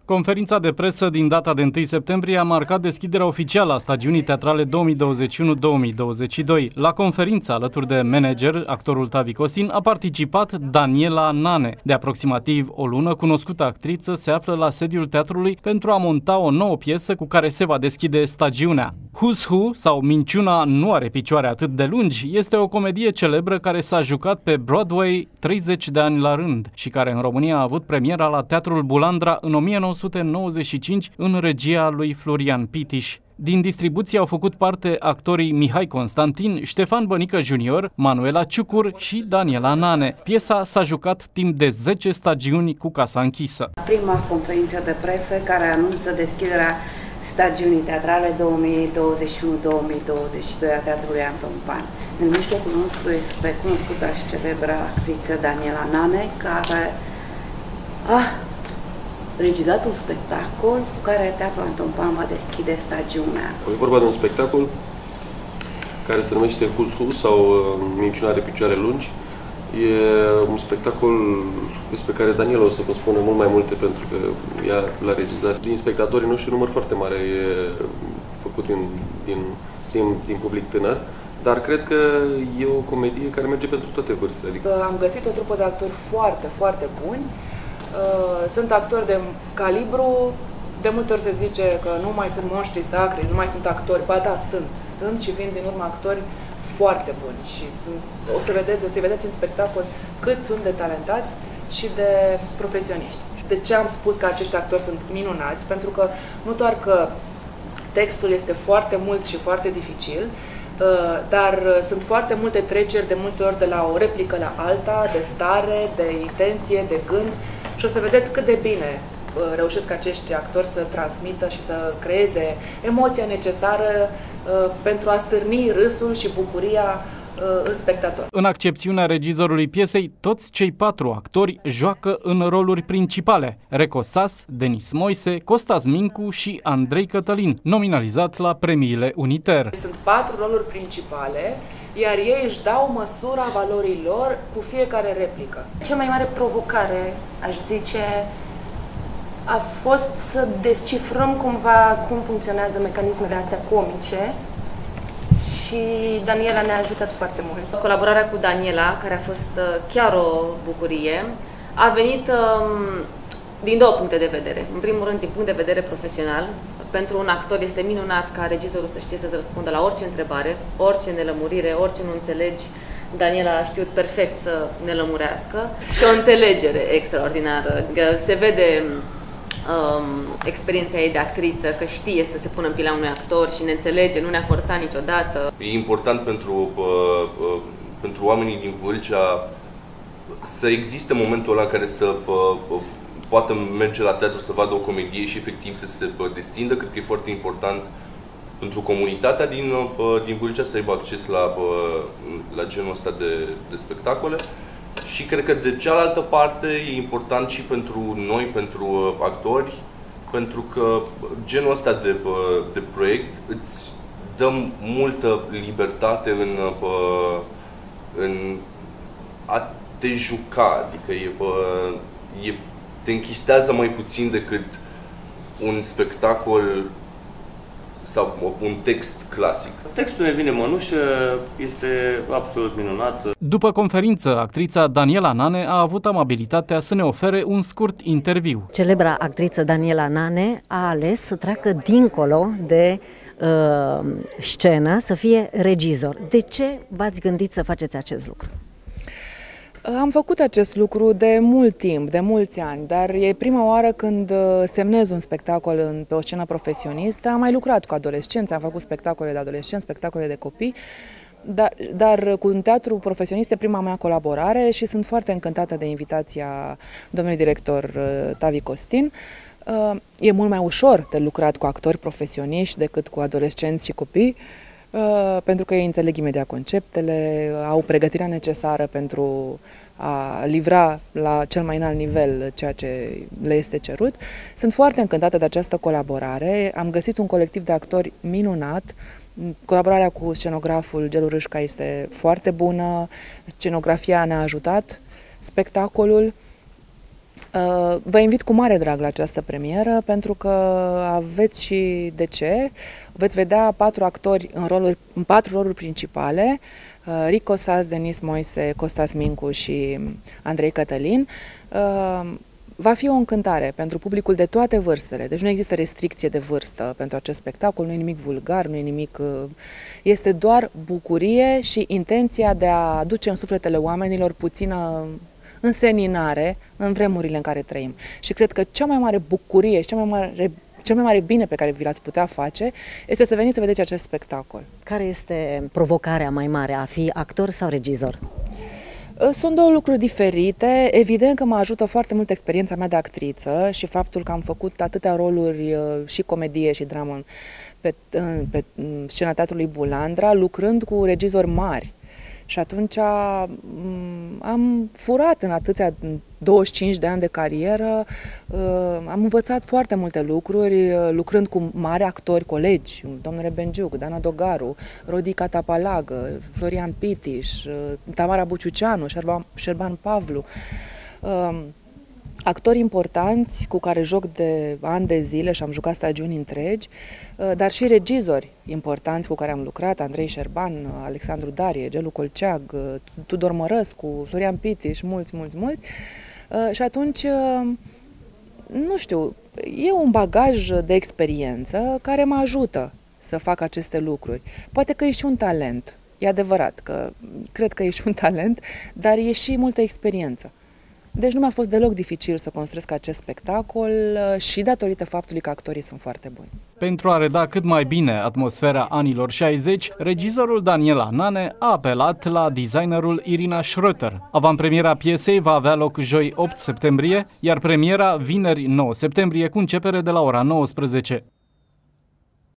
Conferința de presă din data de 1 septembrie a marcat deschiderea oficială a stagiunii teatrale 2021-2022. La conferință, alături de manager, actorul Tavi Costin, a participat Daniela Nane. De aproximativ o lună, cunoscută actriță se află la sediul teatrului pentru a monta o nouă piesă cu care se va deschide stagiunea. Who's Who, sau Minciuna nu are picioare atât de lungi, este o comedie celebră care s-a jucat pe Broadway 30 de ani la rând și care în România a avut premiera la Teatrul Bulandra în 1995 în regia lui Florian Pitiș. Din distribuție au făcut parte actorii Mihai Constantin, Ștefan Bănică Junior, Manuela Ciucur și Daniela Nane. Piesa s-a jucat timp de 10 stagiuni cu casa închisă. Prima conferință de presă care anunță deschiderea stagiunii teatrale 2021-2022 a Teatrului Anton Pan. În mijlocul nostru este cunoscută și celebră actriță Daniela Nane, care a regidat un spectacol cu care Teatrul Anton Pan va deschide stagiunea. E vorba de un spectacol care se numește Who's Who sau Minciuna de picioare lungi. E un spectacol despre care Daniela o să vă spune mult mai multe, pentru că ea l-a regizat. Din spectatorii noștri, număr foarte mare e făcut din public tânăr, dar cred că e o comedie care merge pentru toate vârstele. Adică am găsit o trupă de actori foarte, foarte buni. Sunt actori de calibru. De multe ori se zice că nu mai sunt monștri sacri, nu mai sunt actori. Ba da, sunt și vin din urmă actori foarte buni și o să vedeți în spectacol cât sunt de talentați și de profesioniști. De ce am spus că acești actori sunt minunați? Pentru că nu doar că textul este foarte mult și foarte dificil, dar sunt foarte multe treceri de multe ori de la o replică la alta, de stare, de intenție, de gând, și o să vedeți cât de bine reușesc acești actori să transmită și să creeze emoția necesară pentru a stârni râsul și bucuria în spectator. În accepțiunea regizorului piesei, toți cei 4 actori joacă în roluri principale: Reco Sas, Denis Moise, Costas Mincu și Andrei Cătălin, nominalizat la premiile Uniter. Sunt 4 roluri principale, iar ei își dau măsura valorii lor cu fiecare replică. Cea mai mare provocare, aș zice, a fost să descifrăm cumva cum funcționează mecanismele astea comice și Daniela ne-a ajutat foarte mult. Colaborarea cu Daniela, care a fost chiar o bucurie, a venit din 2 puncte de vedere. În primul rând, din punct de vedere profesional. Pentru un actor este minunat ca regizorul să știe să răspundă la orice întrebare, orice nelămurire, orice nu înțelegi. Daniela a știut perfect să ne lămurească și o înțelegere extraordinară. Se vede experiența ei de actriță, că știe să se pună în pielea unui actor și ne înțelege, nu ne-a forțat niciodată. E important pentru oamenii din Vâlcea să existe momentul ăla în care să poată merge la teatru să vadă o comedie și efectiv să se destindă. Cred că e foarte important pentru comunitatea din Vâlcea să aibă acces la genul ăsta de spectacole. Și cred că de cealaltă parte e important și pentru noi, pentru actori, pentru că genul ăsta de proiect îți dă multă libertate în a te juca, adică te închistează mai puțin decât un spectacol sau un text clasic. Textul ne vine mănușă, este absolut minunat. După conferință, actrița Daniela Nane a avut amabilitatea să ne ofere un scurt interviu. Celebra actriță Daniela Nane a ales să treacă dincolo de scenă, să fie regizor. De ce v-ați gândit să faceți acest lucru? Am făcut acest lucru de mult timp, de mulți ani, dar e prima oară când semnez un spectacol pe o scenă profesionistă. Am mai lucrat cu adolescenți, am făcut spectacole de adolescenți, spectacole de copii, dar cu un teatru profesionist e prima mea colaborare și sunt foarte încântată de invitația domnului director Tavi Costin. E mult mai ușor de lucrat cu actori profesioniști decât cu adolescenți și copii, pentru că ei înțeleg imediat conceptele, au pregătirea necesară pentru a livra la cel mai înalt nivel ceea ce le este cerut. Sunt foarte încântată de această colaborare. Am găsit un colectiv de actori minunat. Colaborarea cu scenograful Gelu Râșca este foarte bună. Scenografia ne-a ajutat, spectacolul. Vă invit cu mare drag la această premieră pentru că aveți și de ce. Veți vedea 4 actori în 4 roluri principale, Rico Sas, Denis Moise, Costas Mincu și Andrei Cătălin. Va fi o încântare pentru publicul de toate vârstele, deci nu există restricție de vârstă pentru acest spectacol, nu e nimic vulgar, nu e nimic... Este doar bucurie și intenția de a aduce în sufletele oamenilor puțină înseninare în vremurile în care trăim. Și cred că cea mai mare bucurie și cel mai mare bine pe care vi l-ați putea face este să veniți să vedeți acest spectacol. Care este provocarea mai mare, a fi actor sau regizor? Sunt două lucruri diferite. Evident că mă ajută foarte mult experiența mea de actriță și faptul că am făcut atâtea roluri și comedie și dramă pe scena Teatrului Bulandra, lucrând cu regizori mari. Și atunci am furat în atâția 25 de ani de carieră, am învățat foarte multe lucruri, lucrând cu mari actori, colegi, domnul Rebenjuc, Dana Dogaru, Rodi Catapalagă, Florian Pitiș, Tamara Buciuceanu, Șerban Pavlu. Actori importanți cu care joc de ani de zile și am jucat stagiuni întregi, dar și regizori importanți cu care am lucrat, Andrei Șerban, Alexandru Darie, Gelu Colceag, Tudor Mărăscu, Florian Pitiș, mulți. Și atunci, nu știu, e un bagaj de experiență care mă ajută să fac aceste lucruri. Poate că e și un talent, e adevărat că cred că e și un talent, dar e și multă experiență. Deci nu mi-a fost deloc dificil să construiesc acest spectacol și datorită faptului că actorii sunt foarte buni. Pentru a reda cât mai bine atmosfera anilor 60, regizorul Daniela Nane a apelat la designerul Irina Schröter. Avantpremiera piesei va avea loc joi 8 septembrie, iar premiera vineri 9 septembrie cu începere de la ora 19.